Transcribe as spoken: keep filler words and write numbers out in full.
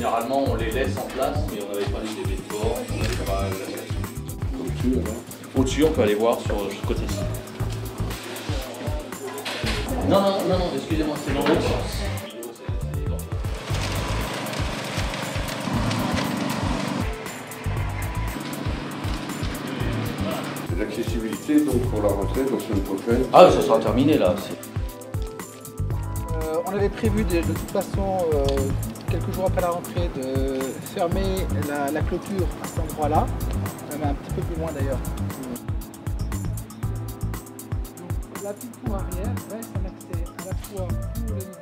généralement, on les laisse en place, mais on n'avait pas les décors, on n'avait pas la... Au-dessus, Au-dessus, on peut aller voir sur ce côté-ci. Non, non, non, non, excusez-moi, c'est dans l'autre sens. L'accessibilité, donc pour la rentrée, donc semaine prochaine. Ah, ça sera terminé là. Euh, on avait prévu de, de toute façon, euh, quelques jours après la rentrée, de fermer la, la clôture à cet endroit-là, même un petit peu plus loin d'ailleurs. La petite cour arrière reste un accès à la fois pour les